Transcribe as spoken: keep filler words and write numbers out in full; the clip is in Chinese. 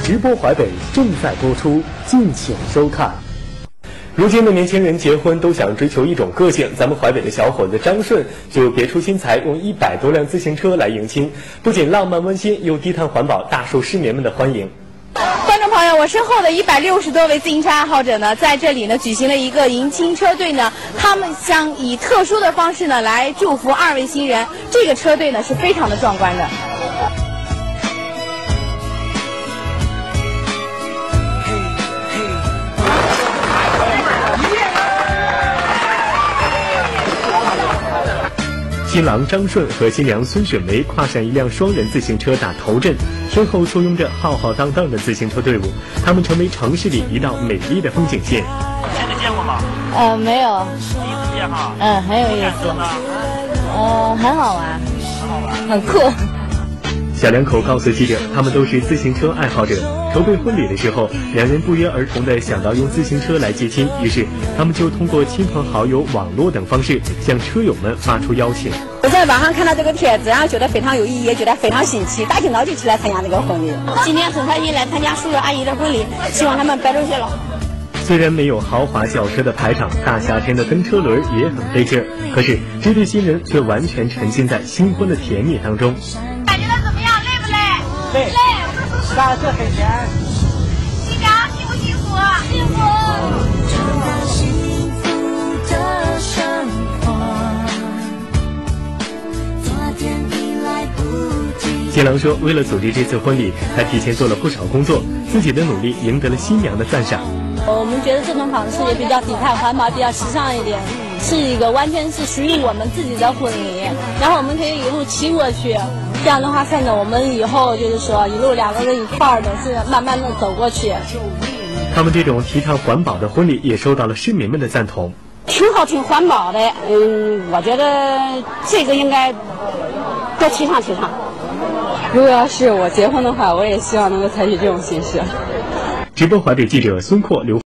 直播淮北正在播出，敬请收看。如今的年轻人结婚都想追求一种个性，咱们淮北的小伙子张顺就别出心裁，用一百多辆自行车来迎亲，不仅浪漫温馨，又低碳环保，大受市民们的欢迎。 观众朋友，我身后的一百六十多位自行车爱好者呢，在这里呢举行了一个迎亲车队呢，他们将以特殊的方式呢来祝福二位新人。这个车队呢是非常的壮观的。 新郎张顺和新娘孙雪梅跨上一辆双人自行车打头阵，身后簇拥着浩浩荡荡的自行车队伍，他们成为城市里一道美丽的风景线。 前面见过吗？ 呃，没有。 第一次见哈。 嗯，很有意思。呃，很好玩， 很好玩， 很酷。 小两口告诉记者，他们都是自行车爱好者。筹备婚礼的时候，两人不约而同地想到用自行车来接亲，于是他们就通过亲朋好友、网络等方式向车友们发出邀请。 我在网上看到这个帖子，然后觉得非常有意义，也觉得非常新奇，打听到就起来参加这个婚礼。 今天很开心来参加叔叔阿姨的婚礼，希望他们白头偕老。 虽然没有豪华轿车的排场，大夏天的蹬车轮也很费劲儿，可是这对新人却完全沉浸在新婚的甜蜜当中。 感觉到怎么样？累不累？ 累。 累。 干这很甜。 新娘辛不辛苦？辛苦。 新郎说，为了组织这次婚礼，他提前做了不少工作，自己的努力赢得了新娘的赞赏。 我们觉得这种方式也比较低碳环保，比较时尚一点，是一个完全是属于我们自己的婚礼，然后我们可以一路骑过去，这样的话看着我们以后就是说一路两个人一块儿的是慢慢的走过去。 他们这种提倡环保的婚礼也受到了市民们的赞同。 挺好，挺环保的，嗯，我觉得这个应该多提倡提倡。 如果要是我结婚的话，我也希望能够采取这种形式。 直播淮北记者孙阔刘。